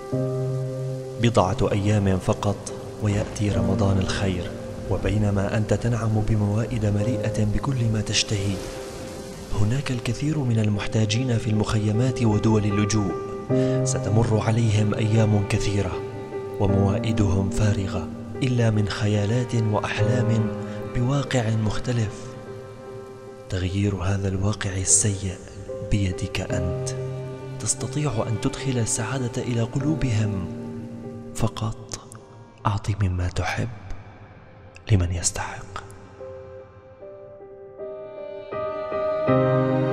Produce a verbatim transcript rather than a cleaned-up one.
بضعة أيام فقط ويأتي رمضان الخير، وبينما أنت تنعم بموائد مليئة بكل ما تشتهي، هناك الكثير من المحتاجين في المخيمات ودول اللجوء. ستمر عليهم أيام كثيرة وموائدهم فارغة إلا من خيالات وأحلام بواقع مختلف. تغيير هذا الواقع السيء بيدك أنت. تستطيع أن تدخل السعادة إلى قلوبهم. فقط أعط مما تحب لمن يستحق.